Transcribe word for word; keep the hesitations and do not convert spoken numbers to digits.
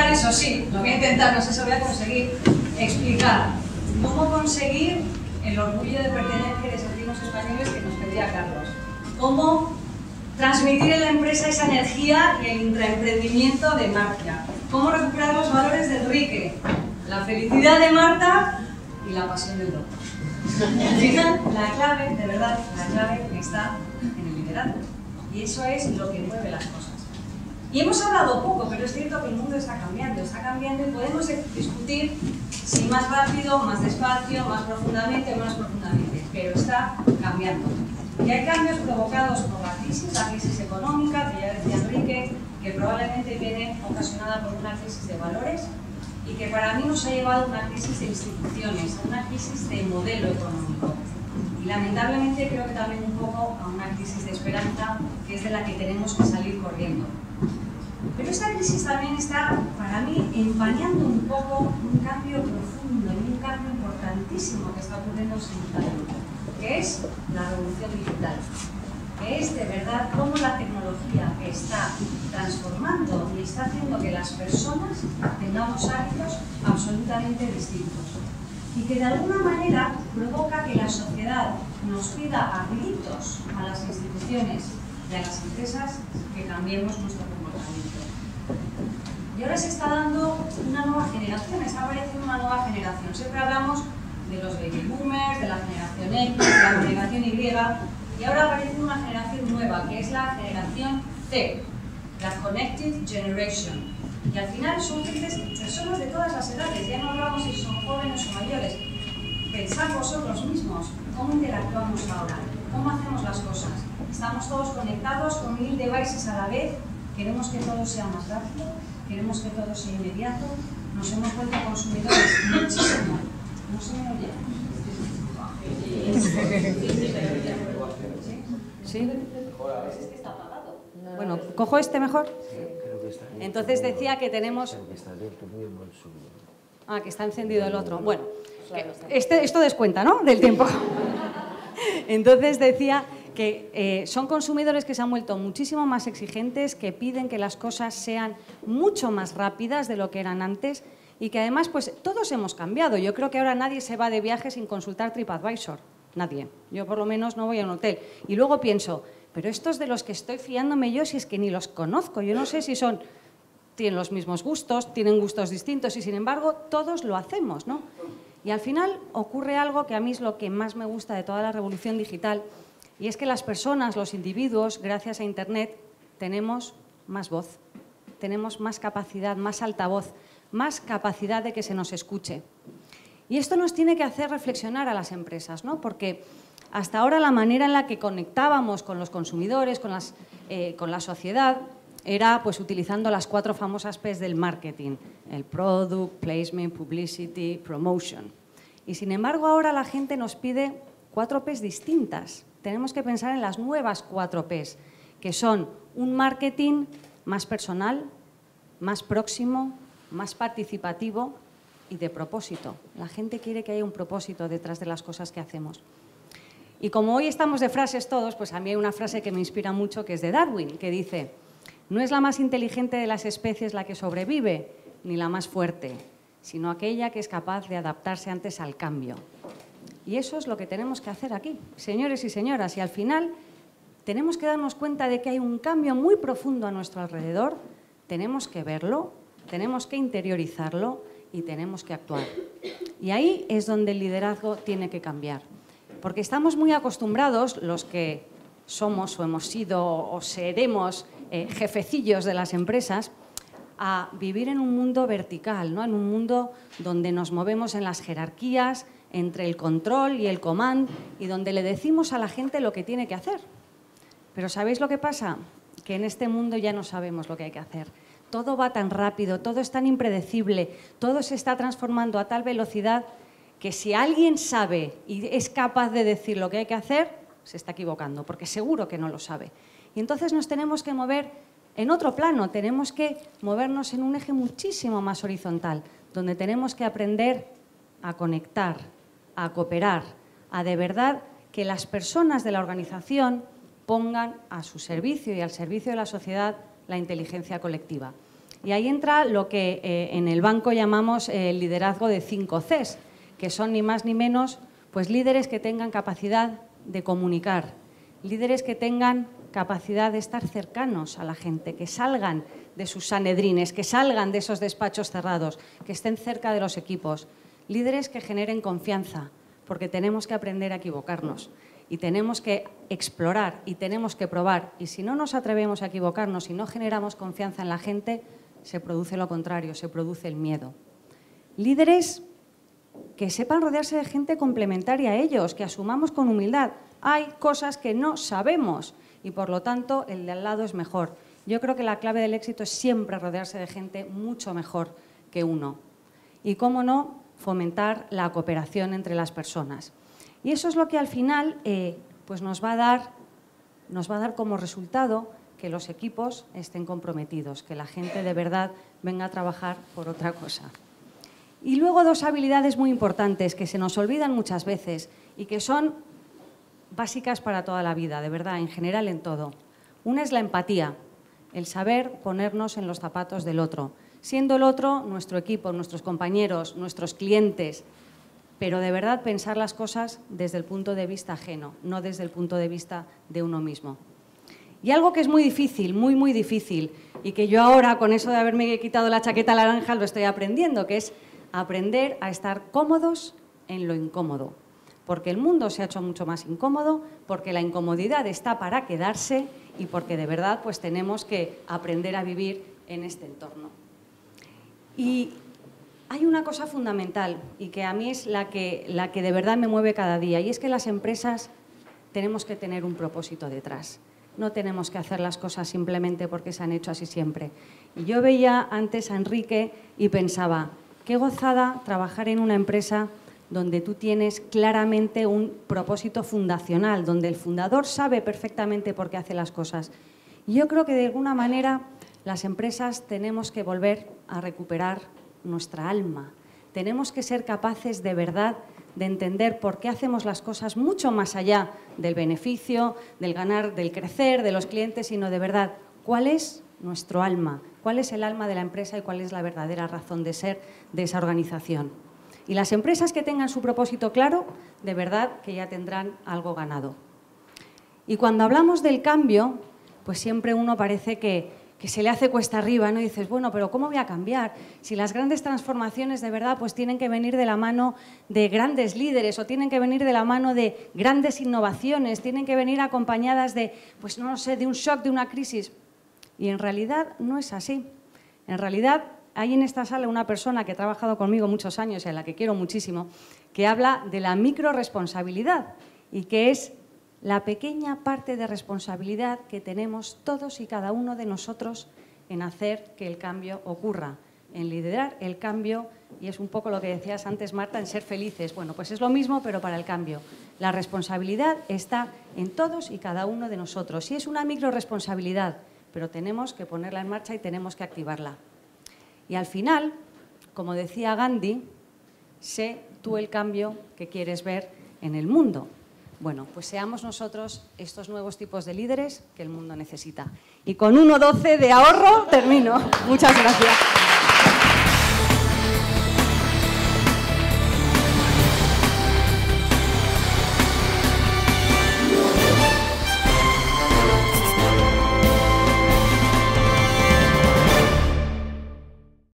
intentar, eso sí, lo voy a intentar, no sé si lo voy a conseguir, explicar cómo conseguir el orgullo de pertenencia de sentirnos españoles que nos pedía Carlos. Cómo transmitir en la empresa esa energía y el intraemprendimiento de Marcia. Cómo recuperar los valores de Enrique, la felicidad de Marta y la pasión de Europa. Al final, la clave, de verdad, la clave está en el liderazgo. Y eso es lo que mueve las cosas. Y hemos hablado poco, pero es cierto que el mundo está cambiando, está cambiando y podemos discutir si más rápido, más despacio, más profundamente o menos profundamente, pero está cambiando. Y hay cambios provocados por la crisis, la crisis económica, que ya decía Enrique, que probablemente viene ocasionada por una crisis de valores y que para mí nos ha llevado a una crisis de instituciones, a una crisis de modelo económico. Y lamentablemente creo que también un poco a una crisis de esperanza, que es de la que tenemos que salir corriendo. Pero esta crisis también está, para mí, empañando un poco un cambio profundo y un cambio importantísimo que está ocurriendo simultáneamente, que es la revolución digital, que es de verdad cómo la tecnología está transformando y está haciendo que las personas tengamos hábitos absolutamente distintos y que de alguna manera provoca que la sociedad nos pida a gritos a las instituciones y a las empresas que cambiemos nuestro comportamiento. Y ahora se está dando una nueva generación, está apareciendo una nueva generación. Siempre hablamos de los baby boomers, de la generación X, de la generación Y, y ahora aparece una generación nueva, que es la generación C, la Connected Generation. Y al final son personas de todas las edades, ya no hablamos si son jóvenes o mayores. Pensad vosotros mismos, ¿cómo interactuamos ahora? ¿Cómo hacemos las cosas? Estamos todos conectados con mil devices a la vez, queremos que todo sea más rápido, queremos que todo sea inmediato, nos hemos vuelto consumidores muchísimo. ¿No se me oye? ¿Sí? ¿Sí? Este está apagado. Bueno, ¿cojo este mejor? Entonces decía que tenemos... Ah, que está encendido el otro. Bueno, este, esto descuenta, ¿no? Del tiempo. Entonces decía que eh, son consumidores que se han vuelto muchísimo más exigentes, que piden que las cosas sean mucho más rápidas de lo que eran antes y que además pues todos hemos cambiado. Yo creo que ahora nadie se va de viaje sin consultar TripAdvisor. Nadie. Yo por lo menos no voy a un hotel. Y luego pienso, pero estos de los que estoy fiándome yo, si es que ni los conozco, yo no sé si son... tienen los mismos gustos, tienen gustos distintos y sin embargo todos lo hacemos, ¿no? Y al final ocurre algo que a mí es lo que más me gusta de toda la revolución digital y es que las personas, los individuos, gracias a Internet, tenemos más voz, tenemos más capacidad, más altavoz, más capacidad de que se nos escuche. Y esto nos tiene que hacer reflexionar a las empresas, ¿no? Porque hasta ahora la manera en la que conectábamos con los consumidores, con, las, eh, con la sociedad, era pues utilizando las cuatro famosas P's del marketing, el Product, Placement, Publicity, Promotion. Y sin embargo ahora la gente nos pide cuatro P's distintas. Tenemos que pensar en las nuevas cuatro P's, que son un marketing más personal, más próximo, más participativo y de propósito. La gente quiere que haya un propósito detrás de las cosas que hacemos. Y como hoy estamos de frases todos, pues a mí hay una frase que me inspira mucho que es de Darwin, que dice: no es la más inteligente de las especies la que sobrevive, ni la más fuerte, sino aquella que es capaz de adaptarse antes al cambio. Y eso es lo que tenemos que hacer aquí, señores y señoras. Y al final tenemos que darnos cuenta de que hay un cambio muy profundo a nuestro alrededor, tenemos que verlo, tenemos que interiorizarlo y tenemos que actuar. Y ahí es donde el liderazgo tiene que cambiar. Porque estamos muy acostumbrados, los que somos o hemos sido o seremos eh, jefecillos de las empresas, a vivir en un mundo vertical, ¿no? En un mundo donde nos movemos en las jerarquías, entre el control y el command, y donde le decimos a la gente lo que tiene que hacer. Pero ¿sabéis lo que pasa? Que en este mundo ya no sabemos lo que hay que hacer. Todo va tan rápido, todo es tan impredecible, todo se está transformando a tal velocidad que si alguien sabe y es capaz de decir lo que hay que hacer, se está equivocando, porque seguro que no lo sabe. Y entonces nos tenemos que mover en otro plano, tenemos que movernos en un eje muchísimo más horizontal, donde tenemos que aprender a conectar, a cooperar, a de verdad que las personas de la organización pongan a su servicio y al servicio de la sociedad la inteligencia colectiva. Y ahí entra lo que eh, en el banco llamamos el liderazgo de cinco Cs, que son ni más ni menos pues, líderes que tengan capacidad de comunicar, líderes que tengan capacidad de estar cercanos a la gente, que salgan de sus sanedrines, que salgan de esos despachos cerrados, que estén cerca de los equipos, líderes que generen confianza, porque tenemos que aprender a equivocarnos y tenemos que explorar y tenemos que probar. Y si no nos atrevemos a equivocarnos y no generamos confianza en la gente, se produce lo contrario, se produce el miedo. Líderes que sepan rodearse de gente complementaria a ellos, que asumamos con humildad. Hay cosas que no sabemos y, por lo tanto, el de al lado es mejor. Yo creo que la clave del éxito es siempre rodearse de gente mucho mejor que uno. Y, cómo no, fomentar la cooperación entre las personas. Y eso es lo que al final eh, pues nos va a dar, nos va a dar como resultado que los equipos estén comprometidos, que la gente de verdad venga a trabajar por otra cosa. Y luego dos habilidades muy importantes que se nos olvidan muchas veces y que son básicas para toda la vida, de verdad, en general en todo. Una es la empatía, el saber ponernos en los zapatos del otro, siendo el otro nuestro equipo, nuestros compañeros, nuestros clientes, pero de verdad pensar las cosas desde el punto de vista ajeno, no desde el punto de vista de uno mismo. Y algo que es muy difícil, muy, muy difícil, y que yo ahora, con eso de haberme quitado la chaqueta naranja, lo estoy aprendiendo, que es aprender a estar cómodos en lo incómodo. Porque el mundo se ha hecho mucho más incómodo, porque la incomodidad está para quedarse y porque de verdad pues, tenemos que aprender a vivir en este entorno. Y hay una cosa fundamental y que a mí es la que, la que de verdad me mueve cada día, y es que las empresas tenemos que tener un propósito detrás. No tenemos que hacer las cosas simplemente porque se han hecho así siempre. Y yo veía antes a Enrique y pensaba, qué gozada trabajar en una empresa donde tú tienes claramente un propósito fundacional, donde el fundador sabe perfectamente por qué hace las cosas. Y yo creo que de alguna manera las empresas tenemos que volver a recuperar nuestra alma. Tenemos que ser capaces de verdad de entender por qué hacemos las cosas mucho más allá del beneficio, del ganar, del crecer, de los clientes, sino de verdad, ¿cuál es nuestro alma? ¿Cuál es el alma de la empresa y cuál es la verdadera razón de ser de esa organización? Y las empresas que tengan su propósito claro, de verdad que ya tendrán algo ganado. Y cuando hablamos del cambio, pues siempre uno parece que, que se le hace cuesta arriba, ¿no? Y dices, bueno, pero ¿cómo voy a cambiar? Si las grandes transformaciones de verdad pues tienen que venir de la mano de grandes líderes o tienen que venir de la mano de grandes innovaciones, tienen que venir acompañadas de, pues no sé, de un shock, de una crisis. Y en realidad no es así. En realidad hay en esta sala una persona que ha trabajado conmigo muchos años y a la que quiero muchísimo, que habla de la microresponsabilidad y que es la pequeña parte de responsabilidad que tenemos todos y cada uno de nosotros en hacer que el cambio ocurra, en liderar el cambio, y es un poco lo que decías antes, Marta, en ser felices. Bueno, pues es lo mismo, pero para el cambio. La responsabilidad está en todos y cada uno de nosotros. Y es una microresponsabilidad, pero tenemos que ponerla en marcha y tenemos que activarla. Y al final, como decía Gandhi, sé tú el cambio que quieres ver en el mundo. Bueno, pues seamos nosotros estos nuevos tipos de líderes que el mundo necesita. Y con uno doce de ahorro termino. Muchas gracias.